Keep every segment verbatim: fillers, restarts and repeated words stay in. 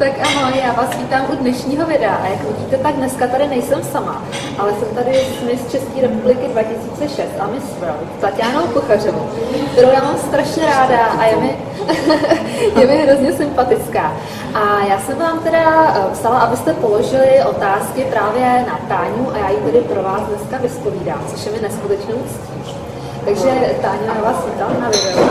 Tak ahoj, já vás vítám u dnešního videa a jak vidíte, tak dneska tady nejsem sama, ale jsem tady s Miss České republiky dva tisíce šest a Miss World, Tatianou Kuchařovou, kterou já mám strašně ráda a je mi, je mi hrozně sympatická. A já jsem vám teda psala, abyste položili otázky právě na Táňu a já ji tedy pro vás dneska vyspovídám, což je mi neskutečnou ctí. Takže Táňo, já vás vítám na videu.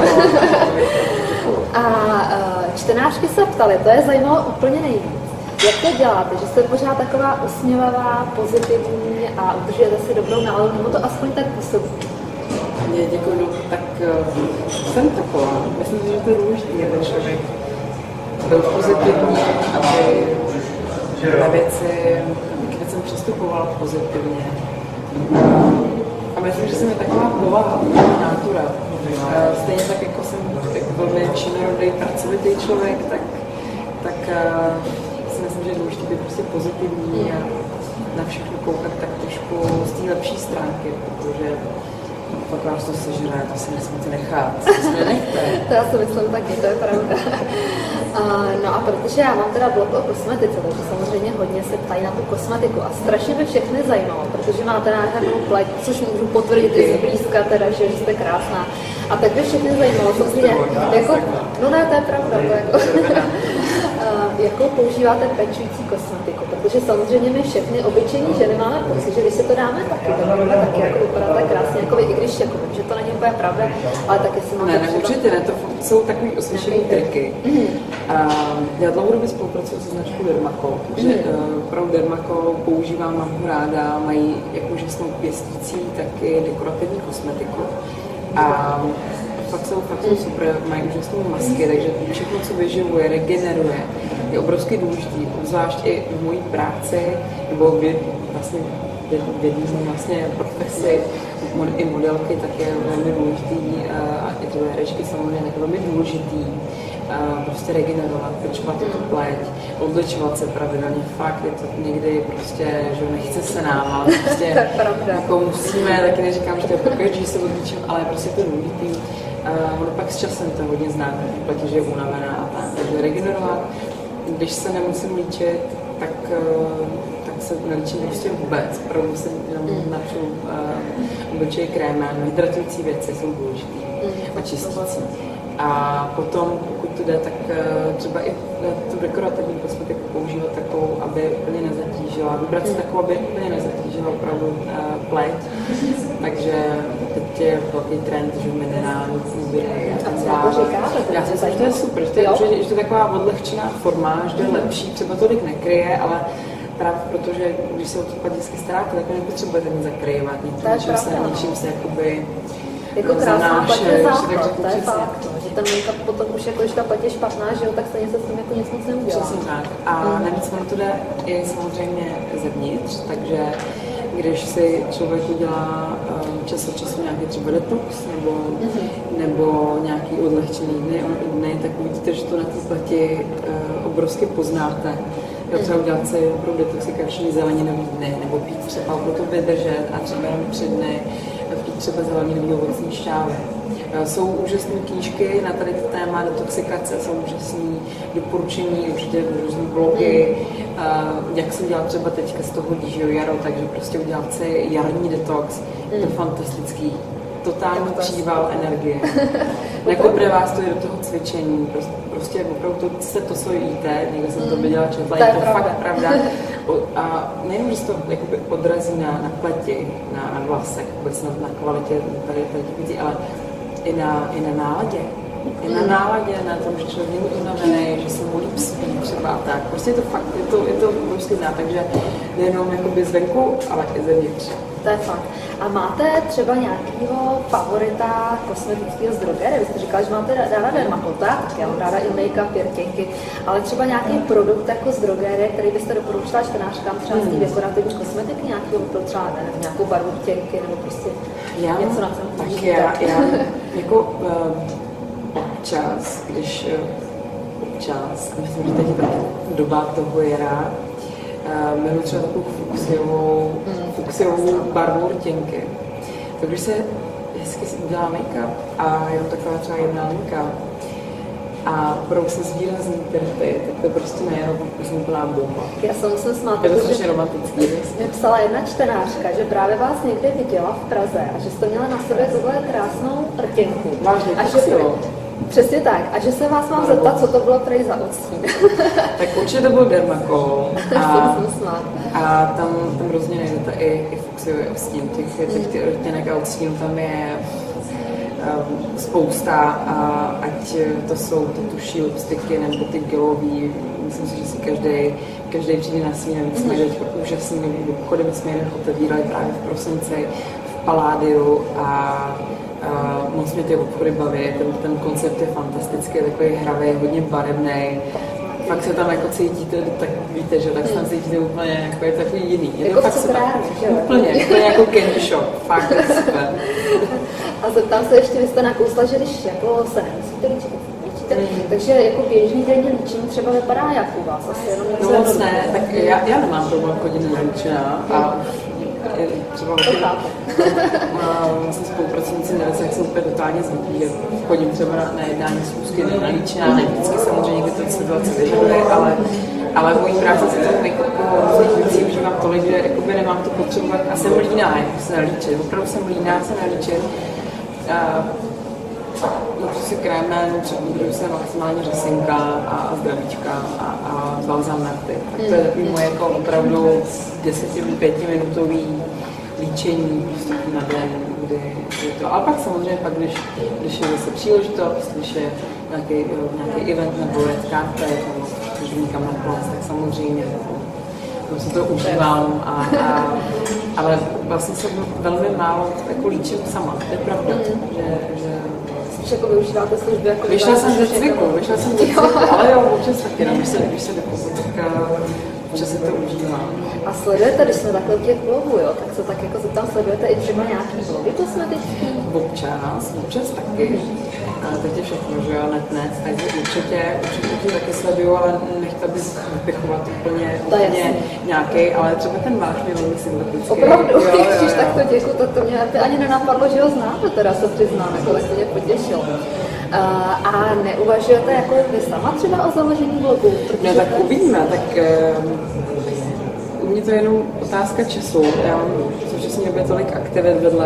A čtenářky se ptaly, to je zajímalo úplně nejvíc. Jak to děláte, že jste pořád taková usměvavá, pozitivní a udržujete si dobrou náladu, nebo to aspoň tak působí? Děkuji, no, tak uh, jsem taková. Myslím si, že to je důležité, aby člověk byl pozitivní, aby na věci, k věcem přistupoval pozitivně. A myslím, že jsem je taková povaha, natura. Stejně tak, jako jsem jako velmi činorodý, pracovitý člověk, tak, tak uh, si myslím, že je důležité být prostě pozitivní a na všechno koukat tak trošku z té lepší stránky, protože pak vás to sežere, to si nesmíte nechat, to si nenechte. To já si myslím taky, to je pravda. Uh, no a protože já mám teda blog o kosmetice, takže samozřejmě hodně se ptají na tu kosmetiku a strašně by všechny zajímalo, protože máte nádhernou pleť, což můžu potvrdit i zblízka teda, že jste krásná. A tak by všechny zajímalo, co si jako, no ne, to je pravda, to jako, uh, jakou používáte pečující kosmetiku, protože samozřejmě my všechny obyčejní ženy máme pocit, že když se to dáme taky, to máme taky jako vypadáte krásně, jako vy, i když jako vím, že to není úplně pravda, ale taky si máte ne, ne, určitě ne, to jsou takový osvědčený triky. A já dlouhodobě spolupracuji se značkou Dermacol, takže mm. pro Dermacol používám, mám ho ráda, mají jak úžasnou pěstící, tak i dekorativní kosmetiku. A fakt jsou, fakt jsou super, mají úžasnou masky, takže všechno, co vyživuje, regeneruje, je obrovsky důležitý, zvlášť i v mojí práci, nebo v, vlastně v jedné vlastně profesi, i modelky, tak je velmi důležitý, a i ty herečky samozřejmě tak velmi důležitý. Uh, prostě regenerovat, pečovat tu pleť, odlečovat se pravidelně, fakt je to někdy prostě, že nechce se nám, ale prostě jako musíme, taky neříkám, že to je pro každý, se odlíčím, ale prostě to důležitý. Uh, ono pak s časem to hodně znáte, platí, že je unavená a tak, takže regenerovat, když se nemusím líčit, tak, uh, tak se nelíčím prostě vůbec, opravdu se jenom naču uh, obličej krémem, hydratující věci jsou důležitý a čistící. A potom, pokud to jde, tak třeba i tu dekorativní kosmetiku používat takovou, aby úplně nezatížila, vybrat si takovou, aby úplně nezatížila opravdu uh, pleť. Takže teď je velký trend, že minerální úběhy a tak dále. Já si myslím, že to je super, že to je, že, že to je taková odlehčená forma, že to je lepší, třeba tolik nekryje, ale právě protože, když se o to pak vždycky staráte, tak nepotřebujete nic zakrývat, ničím se, ničím se jakoby jako krásná pleť je základ, to je fakt, že ten make-up potom už jako, když ta pleť je špatná, že jo, tak stejně se s tím jako nic moc neudělá. Přesně tak. A mm. navíc ono to jde i samozřejmě zevnitř, takže když si člověk udělá um, čas od času nějaký třeba detox nebo, mm-hmm. nebo nějaký odlehčený dny, dny, tak vidíte, že to na té pleti uh, obrovsky poznáte. Jo, třeba udělat si opravdu detoxikační zeleninový dny, nebo pít třeba pro to vydržet a třeba jenom tři dny pít třeba zeleninový ovocní šťávy. Jsou úžasné knížky na tady téma detoxikace, jsou úžasné doporučení, určitě různé blogy, mm. jak se udělat třeba teďka z toho dížího jaro, takže prostě udělat si jarní detox, mm. to je fantastický. Totální příval energie. Nekopne vás to je do toho cvičení, prostě, prostě opravdu to, se to, co jíte, někde jsem to viděla, četla, je to fakt pravda. A nejenom, že se to jakoby odrazí na, na pleti, na, na vlasech, vůbec na, na kvalitě tady, tady věcí, ale i na, i na náladě. I na náladě, na tom, že člověk není unavený, že se mu líp spí třeba tak. Prostě je to fakt, je to, je to prostě zná, takže nejenom jakoby zvenku, ale i zevnitř. To je fakt. A máte třeba nějakého favorita kosmetického z drogery? Vy jste říkala, že máte ráda Dermacol, tak já mám ráda i make-up, pěrtěnky, ale třeba nějaký produkt jako z drogery, který byste doporučila čtenářkám třeba z té dekorativní kosmetiky, nějakého pro třeba nevím, nějakou barvu těnky nebo prostě já, něco na tom. Tak já, já jako uh, občas, když uh, občas, myslím, že teď je doba toho jara, Uh, miluji třeba takovou fuksiovou, mm. fuksiovou barvu rtěnky. Tak když se hezky si udělá make-up a je to taková třeba jedna linka, a pro se zvýrazní terapie, tak to prostě nejenom úplná bomba. Já se musím smát, je to strašně romantický. Mě psala jedna čtenářka, že právě vás někde viděla v Praze a že jste měla na sobě tuhle krásnou rtěnku. Vážně, a že přesně tak. A že se vás mám zeptat, co to bylo prej za odstín. Tak určitě to byl Dermacol. A, a tam, tam hrozně najdete i, i fuxiový odstín. Těch, těch ty rtěnek a odstínů tam je um, spousta, a ať to jsou ty tuší lipsticky nebo ty gelový. Myslím si, že si každý, každý přijde na svý, navíc mají teď úžasný obchody, my jsme jeden otevírali právě v prosinci v Paládiu a Uh, moc mě ty obchody baví, ten, ten koncept je fantastický, je takový hravý, hodně barevný. Fakt se tam jako cítíte, tak víte, že tak se tam cítíte úplně jako je takový jiný. Je jako to fakt super. Úplně, úplně jako candy shop, fakt je super. A zeptám se ještě, vy jste nakousla, že když jako se nemusíte líčit, líčíte, mm. takže jako běžný denní líčení třeba vypadá jak u vás? Asi jenom no moc ne, tak já, já nemám problém chodit na líčená a třeba vlastně spolupracovníci nevědí, jak jsou úplně totálně zvyklí, že chodím třeba na, na jednání schůzky na líčená, ne vždycky samozřejmě někdy to situace vyžaduje, ale, ale v mojí práci se toho make-upu různých věcí užívám tolik, že jakoby nemám to potřebovat a jsem líná, jako se nalíčit, opravdu jsem líná se nalíčit. Například si krémem, přepudruju se maximálně řasinka a, a zdravíčka a, a balzam na ty. Tak to je takový moje jako opravdu deset pěti minutový líčení prostě na den, kdy je to. Ale pak samozřejmě pak, když, když je zase příležitost, když je nějaký, nějaký event nebo red carpet, nebo když jdu někam na plac, tak samozřejmě to si to užívám, a, a, ale vlastně jsem velmi málo jako líčím sama, to je pravda, mm. že, že spíš jako využíváte služby jako vyšla jsem ze cviku, vyšla jsem ze cviku, ale jo, občas taky, no, když se, když se dokonce, tak občas se to užívám. A sledujete, když jsme takhle u těch blogů, jo, tak se tak jako zeptám, sledujete i třeba nějaký blogy kosmetický? Občas, občas taky. Ale teď je všechno, že jo, net, net, takže určitě, určitě to taky sleduju, ale nechtěla bych vypěchovat úplně, úplně nějaký, ale třeba ten váš mě velmi sympatický. Opravdu, když tak to děkuji, to, to mě ani nenapadlo, že ho znáte, teda se přiznám, jako tak mě potěšilo. Uh, a neuvažujete jako vy sama třeba o založení blogu? No tak uvidíme, tak uh, u mě to je jenom otázka času. Já mám v současné době tolik aktivit vedle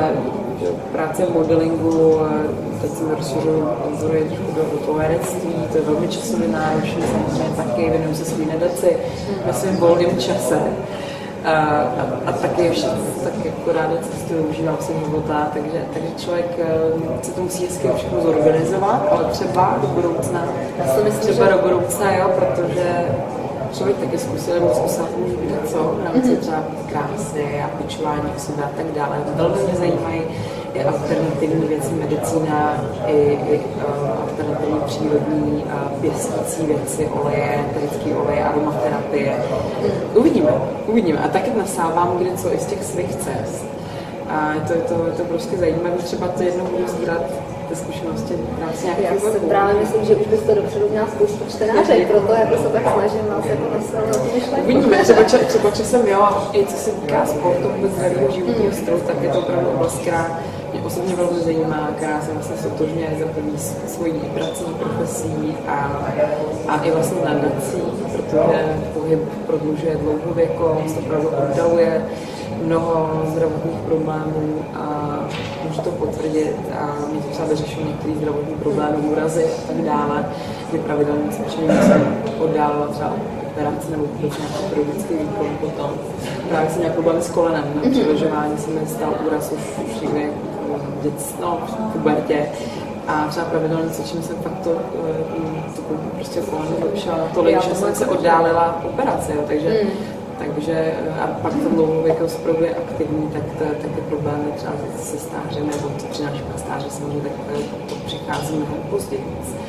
práce v modelingu, teď jsem rozšiřuju obzory do toho herectví, to je velmi časově náročné, samozřejmě taky věnuju se svým nadaci ve svém volném čase. A, a, a taky ještě tak jako ráda cestuju, užívám si života, takže, takže člověk se to musí hezky všechno zorganizovat, ale třeba do budoucna, třeba do budoucna, jo, protože člověk taky zkusil, nebo zkusil může být co, v rámci třeba krásy a pečování o sebe a tak dále. Velmi mě zajímají i alternativní věci, medicína, i, i uh, alternativní přírodní uh, pěstící věci, oleje, eterické oleje, aromaterapie. Uvidíme, uvidíme. A taky nasávám kde co i z těch svých cest. A je to, je to, je to prostě zajímavé, třeba to jednou budu sdílet ty zkušenosti v rámci nějakých Já si právě myslím, že už byste dopředu měla spoustu čtenářek, proto jako se tak snažím vás jako nasilovat myšlenku. Uvidíme, třeba, ča, třeba časem jo, i co se týká sportu, vůbec zdravého životního stylu, tak je to opravdu oblast, která mě osobně velmi zajímá, která se vlastně sotožňuje za první svojí prací, profesí a, a i vlastně nadací, protože pohyb prodlužuje dlouhověkost, opravdu oddaluje mnoho zdravotních problémů a můžu to potvrdit a mě to třeba vyřešilo některé zdravotní problémy, úrazy a tak dále, kdy pravidelně cvičení jsem oddálila třeba operaci nebo vůbec nějaký chirurgický výkon potom. Právě jsem měla problémy s kolenem, na přiležování se mi stal úraz už někdy v dětství, no, v pubertě. A třeba pravidelně cvičím jsem fakt to, to, to prostě koleno zlepšila tolik, že jsem se oddálila operaci, jo, takže mm. Takže a pak to dlouhověkost opravdu je aktivní, tak, to, tak ty problémy třeba se stářem, nebo to přináší na stáře samozřejmě, tak to přichází mnohem později.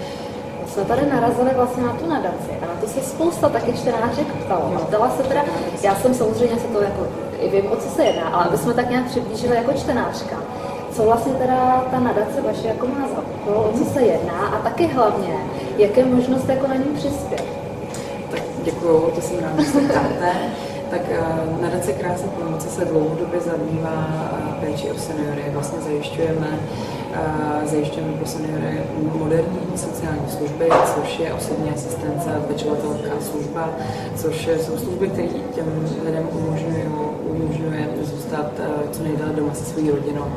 Jsme tady narazili vlastně na tu nadaci a na to se spousta taky čtenářek ptalo. Ptala se teda, já jsem samozřejmě se to jako, i vím, o co se jedná, ale aby jsme tak nějak přiblížili jako čtenářka. Co vlastně teda ta nadace vaše jako má za úkol, o co se jedná a taky hlavně, jaké možnosti jako na ní přispět? Tak děkuju, to jsem ráda, že se ptáte. Tak nadace Krása pomoci se dlouhodobě zabývá péči o seniory. Vlastně zajišťujeme, zajišťujeme pro seniory moderní sociální služby, což je osobní asistence, pečovatelská služba, což jsou služby, které těm lidem umožňují, umožňuje zůstat co nejdéle doma se svou rodinou.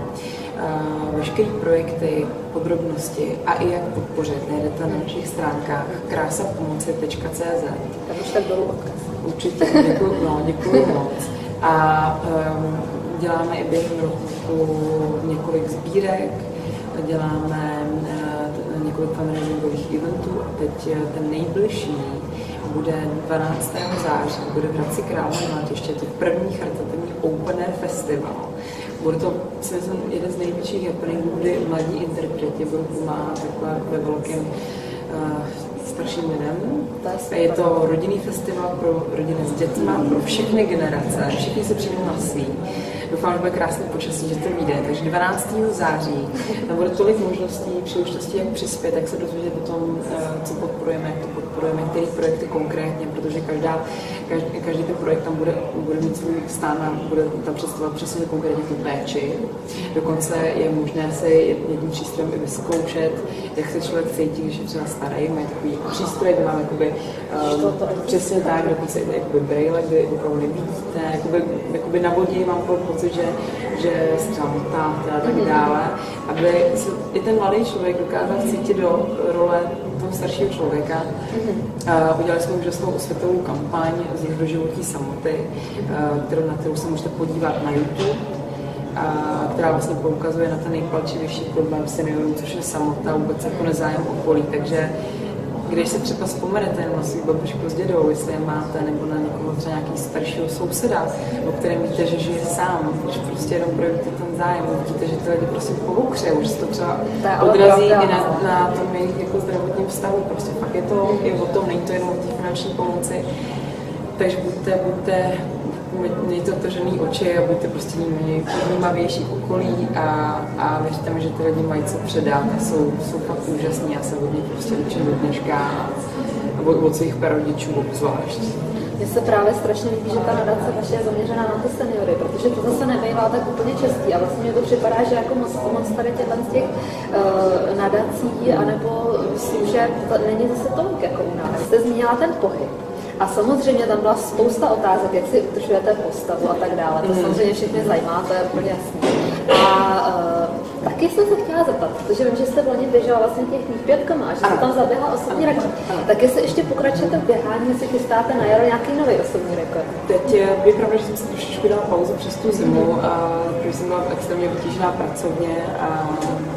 Veškeré projekty, podrobnosti a i jak podpořit najdete na našich stránkách krása pomoci tečka cé zet. Tam už tak dolů odkaz. Určitě, děkuji, no, děkuji moc. A um, děláme i během roku několik sbírek, děláme uh, několik fundraisingových eventů a teď ten nejbližší bude dvanáctého září, bude v Hradci Králové Mládeště, to první charitativní Open Air Festival. Bude to, si myslím, jeden z největších happeningů, kdy mladí interpreti budou pomáhat takhle ve velkém uh, starším lidem. Je to rodinný festival pro rodiny s dětmi, pro všechny generace, všichni se přijmou na svý. Doufám, že bude krásné počasí, že to vyjde. Takže dvanáctého září tam bude tolik možností, příležitostí, jak přispět, jak se dozvědět o tom, co podporujeme, jak to podporujeme, který projekty konkrétně, protože každá, každý, každý ten projekt tam bude, bude mít svůj stán a bude tam představovat přesně konkrétně tu péči. Dokonce je možné si jedním přístrojem i vyzkoušet, jak se člověk cítí, když je třeba starý. Mají takový přístroj, kde máme jakoby, um, přesně tak, dokonce i brejle, kdy opravdu nevidíte, jakoby, jakoby na vodě mám pocit, že, že třeba motáte a tak dále, aby se i ten mladý člověk dokázal cítit do role toho staršího člověka. Uh, udělali jsme úžasnou osvětovou kampaň z doživotí samoty, uh, kterou, na kterou se můžete podívat na YouTube, a která vlastně poukazuje na ten nejpalčivější problém seniorů, což je samota, vůbec jako nezájem okolí. Takže když se třeba vzpomenete na svou babičku s dědou, jestli je máte, nebo na někoho třeba nějaký staršího souseda, o kterém víte, že žije sám, když prostě jenom projevíte ten zájem, vidíte, že ty lidi prostě pohukřejou, že se to třeba odrazí i na, na tom jejich jako zdravotním vztahu. Prostě fakt je to i o tom, není to jenom o té finanční pomoci. Takže buďte, buďte, mějte otevřený oči a buďte prostě vnímavější v okolí a, a věřte mi, že ty lidi mají co předat a jsou, jsou fakt úžasní. Já se od nich prostě učím do dneška nebo od svých prarodičů obzvlášť. Mně se právě strašně líbí, že ta nadace vaše je zaměřená na ty seniory, protože to zase nebývá tak úplně častý a vlastně mi to připadá, že jako moc, moc tady těchto z těch uh, nadací anebo služeb není zase tolik jako u nás. Jste zmínila ten pohyb. A samozřejmě tam byla spousta otázek, jak si udržujete postavu a tak dále. To mm. samozřejmě všechny zajímá, to je úplně jasné. A uh, taky jsem se chtěla zeptat, protože vím, že jste v loni běžela vlastně těch pět a že se tam zaběhla osobní rekord. Tak jestli ještě pokračujete v běhání, jestli chystáte na jaro nějaký nový osobní rekord? Teď je pravda, že jsem si trošičku dala pauzu přes tu zimu, a, protože jsem byla extrémně vytížená pracovně a, a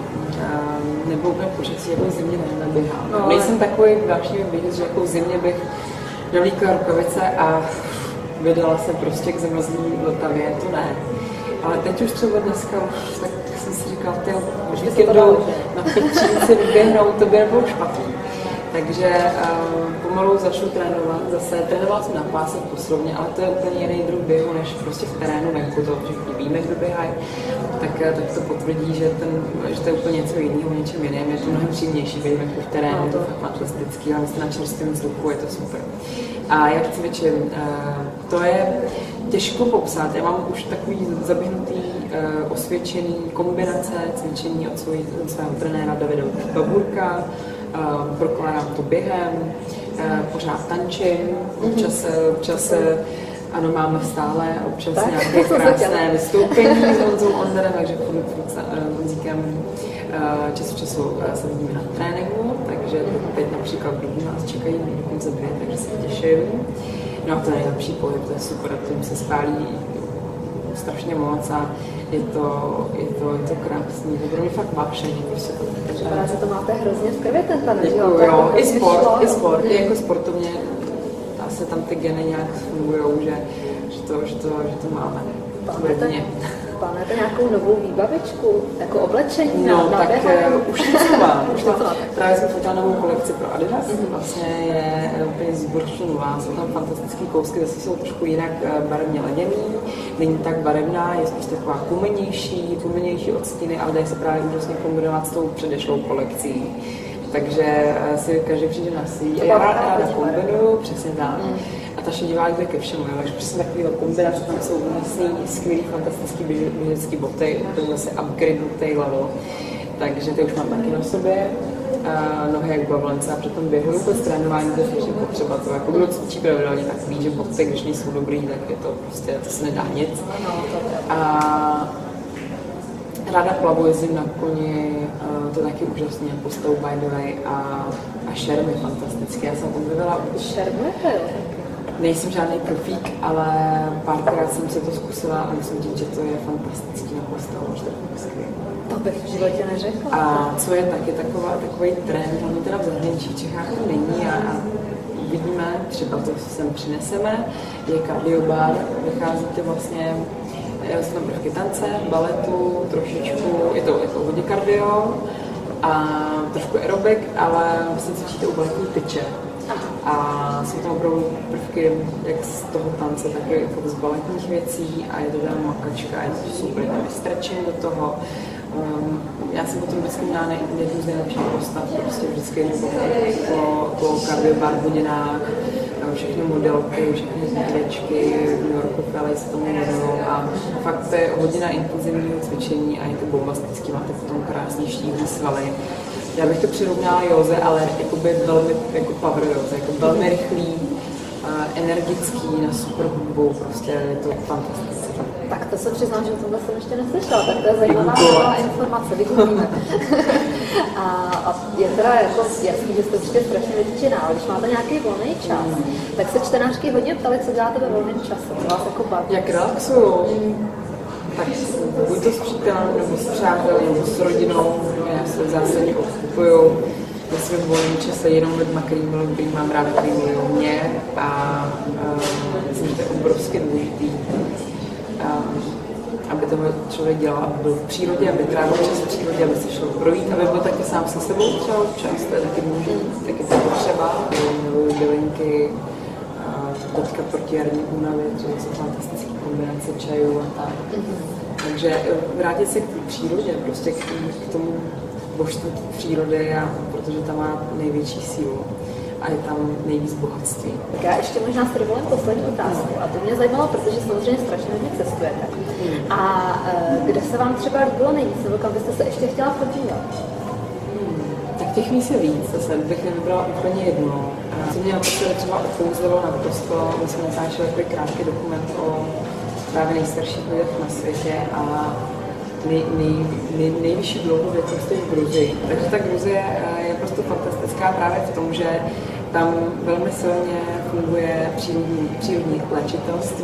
nebo úplně počasí, jako zimě neběhám. No, nejsem takový další běžec, že jako zimě bych navlíkla rukavice a vydala se prostě k zamrzlý Vltavě, to ne. Ale teď už třeba dneska už tak jsem si říkala, ty víkendu na Petřínci vyběhnout, to by nebylo špatný. Takže um, pomalu začnu trénovat, zase trénovala jsem na páse poslovně, ale to je úplně jiný druh běhu, než prostě v terénu venku, to všichni víme, kdo běhají, tak, tak to potvrdí, že, ten, že to je úplně něco jiného, něčem jiném, je to mnohem příjemnější běh venku v terénu, je to fakt fantastický, ale jste na čerstvém vzduchu, je to super. A jak cvičím, uh, to je těžko popsat, já mám už takový zaběhnutý, uh, osvědčený kombinace cvičení od, svoj, od svého trenéra Davida Baburka. Uh, prokládám to během, uh, pořád tančím, občas, občas ano, máme stále občas tak, nějaké krásné vystoupení s Honzou Onderem, takže s Honzíkem uh, čas od času uh, se vidíme na tréninku, takže teď například v dobu nás čekají dokonce dvě, takže se těším. No a to je nejlepší pohyb, to je super, tím se spálí strašně moc a je to, je to, je to krásný, to pro mě fakt vášení. Prostě to, takže... Právě to máte hrozně v krvi ten tanec, jo? Jo, i sport, i sport, i jako sportovně asi tam ty geny nějak fungujou, že, že, to, že, to, že to máme. Plánujete nějakou novou výbavičku, jako oblečení? No, na, tak na už něco mám. Už něco mám. Právě jsem fotila novou kolekci pro Adidas. Mm-hmm. Vlastně je úplně zbožně nová. Jsou tam fantastické kousky, zase jsou trošku jinak barevně laděný. Není tak barevná, je spíš taková kumenější, kumenější odstíny, ale dají se právě úžasně kombinovat s tou předešlou kolekcí. Takže si každý přijde na svý. Já ráda kombinuju, přesně tak. Mm. A ta šedivá jde ke všemu, jo. Takže přesně takový kombinace, tam jsou úžasný, skvělý, fantastický běžecký boty, to je zase upgradenutý level. Takže ty už mám taky na sobě. A nohy jak bavlence a při tom běhu, to trénování, to je strašně potřeba. To jako kdo cvičí pravidelně, tak ví, že boty, když nejsou dobrý, tak je to prostě, to se nedá nic. A ráda plavu, jezdím na koni, to je taky úžasně, postou by the way, a, a šerm je fantastický. Já jsem objevila... Šerm je to? Nejsem žádný profík, ale párkrát jsem se to zkusila a musím říct, že to je fantastický na postavu, že to je skvělé. To bych v životě neřekla. A co je taky taková, takový trend, hlavně teda v zahraničí, v Čechách to není a, a uvidíme, třeba to sem přineseme, je kardiobar, vycházíte vlastně, jsou tam prvky tance, baletu, trošičku, je to, je to hodně kardio a trošku aerobik, ale vlastně cvičíte u baletní tyče. A jsou tam opravdu prvky jak z toho tance, tak i z baletních věcí a je to tam makačka, je to super, tam je stretching do toho. Um, já jsem potom vždycky měla jednu z nejlepších postav, prostě vždycky nebo po, po kardiobar hodinách, všechny modelky, všechny zvířečky, v New Yorku Pele se tomu modelou a fakt to je hodina intenzivního cvičení a je to bombastický, máte potom krásný štíhlý svaly. Já bych to přirovnala józe, ale jakoby velmi jako power józe, jako velmi rychlý, uh, energický, na super hudbu, prostě je to fantastické. Tak to se přiznám, že o tomhle jsem ještě neslyšela, tak to je zajímavá nová informace, vygooglíme. a, a je teda jako jasný, že jste určitě strašně vytížená, ale když máte nějaký volný čas, mm. tak se čtenářky hodně ptali, co děláte ve volném čase, to vás jako baví. Jak relaxuju? Mm. Tak buď to s přítelem, nebo s přáteli, nebo s rodinou, já se zásadně odkupuju ve svém volném čase jenom lidma, který, který mám ráda, který milují mě a um, myslím, že to je obrovsky důležitý, um, aby to člověk dělal, aby byl v přírodě, aby trávil čas v přírodě, aby se šel projít, aby byl taky sám se sebou třeba občas, to je taky důležitý, taky to potřeba, miluji bylinky, teďka proti jarní únavě, to jsou fantastické kombinace čajů a tak. Mm-hmm. Takže vrátit se k té přírodě, prostě k, k tomu božstvu přírody, a, protože tam má největší sílu a je tam nejvíc bohatství. Tak já ještě možná s dovolím poslední otázku. A to mě zajímalo, protože samozřejmě strašně hodně cestujete. Mm. A e, kde se vám třeba líbilo nejvíc, nebo kam byste se ještě chtěla podívat? Tak těch míst je víc, zase bych nevybrala úplně jedno. Co mě naposledy třeba opouzlilo naprosto, my jsme natáčeli takový krátký dokument o právě nejstarších lidech na světě a nej, nej, nej, nejvyšší dlouhověkost je v Gruzii. Takže ta Gruzie je prostě fantastická právě v tom, že tam velmi silně funguje přírodní, přírodní léčitelství.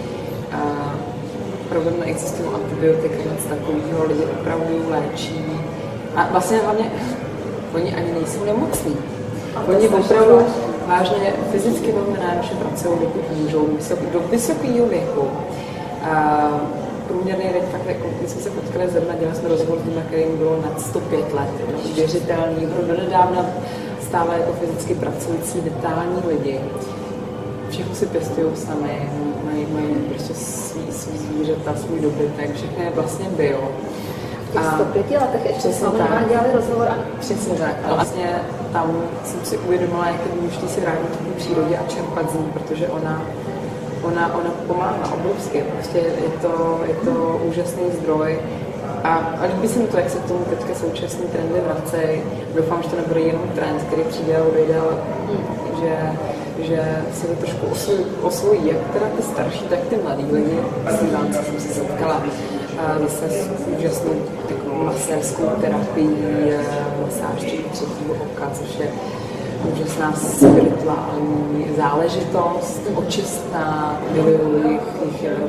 Opravdu neexistují antibiotika, nic takového, lidi opravdu léčí. A vlastně hlavně oni ani nejsou nemocní. Oni opravdu vážně fyzicky velmi náročně pracují, dokud můžou, do vysokého věku. A průměrný věk, fakt jako, my jsme se potkali zrovna, dělali jsme rozhovor s lidmi, kterým bylo nad sto pět let. Věřitelný, do nedávna stále jako fyzicky pracující, detailní lidi. Všechno si pěstují sami, mají, mají prostě svý, svý zvířata, svůj dobytek, všechno je vlastně bio. V těch sto pěti letech ještě s vámi dělali rozhovor a... Přesně tak. A vlastně tam jsem si uvědomila, jak je důležité si vrátit k přírodě a čerpat z ní, protože ona, ona, ona pomáhá obrovsky. Prostě je to, je to úžasný zdroj. A, a líbí se mi to, jak se k tomu teďka současný trendy vracejí. Doufám, že to nebude jenom trend, který přijde a odejde, ale že, že se to trošku osvojí, osvojí jak teda ty starší, tak ty mladý lidi. S tím jsem se setkala a zase s úžasnou takovou masérskou terapii, masáž třetího oka, což je úžasná spirituální záležitost, očistná, miluju jich, jich je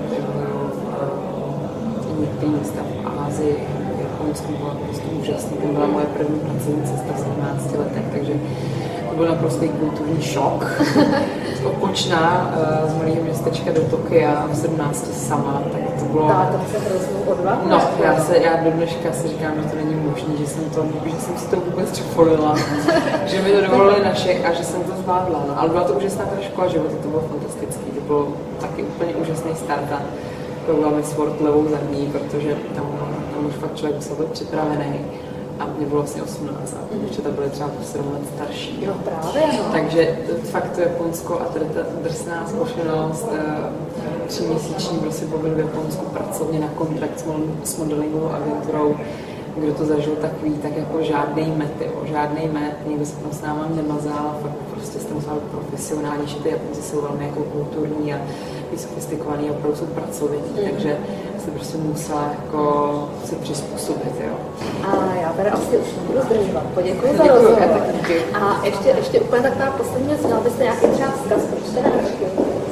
některý místa v Ázii, v Japonsku byla prostě úžasný, to byla moje první pracovní cesta v sedmnácti letech, takže to byl naprostý kulturní šok. Opočná uh, z malého městečka do Tokia v sedmnácti sama, tak to bylo... Dá to se hroznou odvahu? No, já, se, já do dneška si říkám, že to není možné, že jsem to, že jsem si to vůbec přefolila, že mi to dovolili na všech a že jsem to zvládla. No. Ale byla to úžasná ta škola života, to bylo fantastický, to bylo taky úplně úžasný start a to byla mi sport levou zadní, protože tam, tam už fakt člověk musel být připravený. a mě bylo vlastně osmnáct a děvčata byly třeba po sedm let starší. Jo, právě, no. Takže fakt to Japonsko a tady ta drsná zkušenost, tříměsíční prostě pobyl v Japonsku pracovně na kontrakt s modelingovou agenturou, kdo to zažil takový, tak jako žádnej met, jo, žádnej met, nikdo se tam s náma nemazal, fakt prostě jste musela být profesionální, že ty Japonci jsou velmi jako kulturní a sofistikovaný a opravdu jsou pracovití, mm. takže se prostě musela jako se přizpůsobit, jo. A já teda asi už nebudu zdržovat, poděkuji za rozhovor. A ještě, ještě úplně taková poslední věc, měla byste nějaký třeba vzkaz pro čtenářky?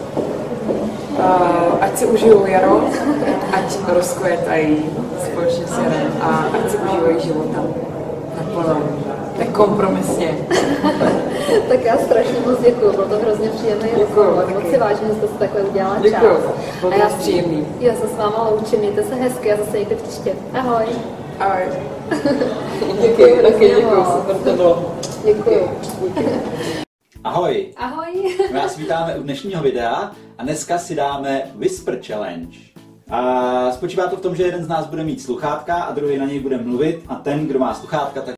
Uh, ať si užijou jaro, ať rozkvětají společně s jarem a ať si užívají života naplno, nekompromisně. Tak já strašně moc děkuju, bylo to hrozně příjemný rozhovor, moc si vážím, že jste si takhle udělala čas. Děkuju, bylo to příjemný. Já se s váma loučím, mějte se hezky a zase někdy příště. Ahoj. Ahoj. Děkuju, taky děkuju, super to bylo. Děkuju. Ahoj. Ahoj. My vás vítáme u dnešního videa a dneska si dáme Whisper Challenge. A spočívá to v tom, že jeden z nás bude mít sluchátka a druhý na něj bude mluvit a ten, kdo má sluchátka, tak